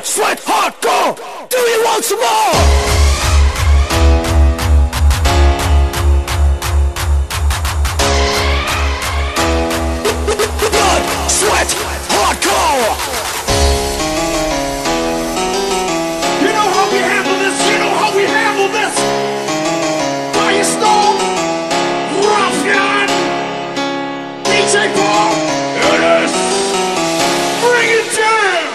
sweat, hardcore. Do you want some more? Blood, sweat, hardcore. You know how we handle this? You know how we handle this? Firestone, Ruffian, DJ Paul, it is. Bring it down.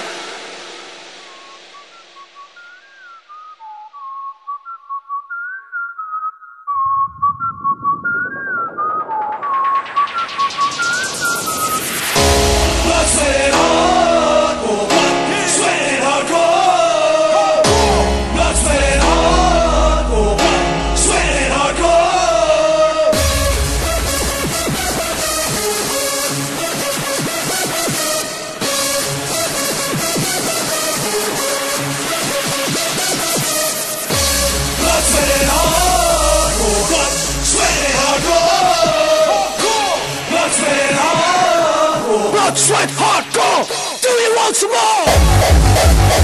Blood, sweat, hardcore. Blood, sweat, hardcore. Blood, sweat, hardcore. Blood, sweat, hardcore. Blood, sweat, hardcore. Blood, sweat, hardcore. Blood, sweat, hardcore. Blood, sweat, hardcore. Do you want some more?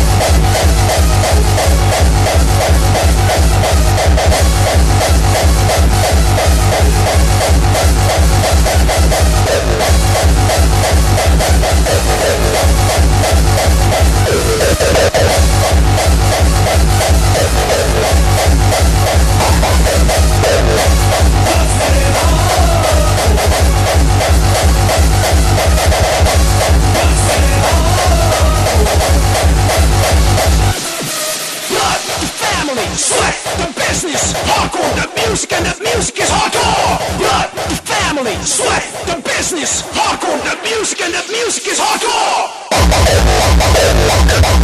Blood, the family, sweat, the business, hardcore, the music, and the music is hardcore. Blood, the family, sweat, the business, hardcore, the music, and the music is hardcore.